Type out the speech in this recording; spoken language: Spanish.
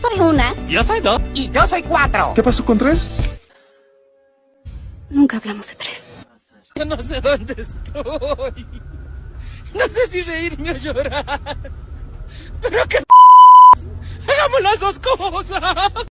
soy una. Yo soy 2. Y yo soy 4. ¿Qué pasó con 3? Nunca hablamos de 3. Yo no sé dónde estoy. No sé si reírme o llorar. Pero que hagamos las dos cosas.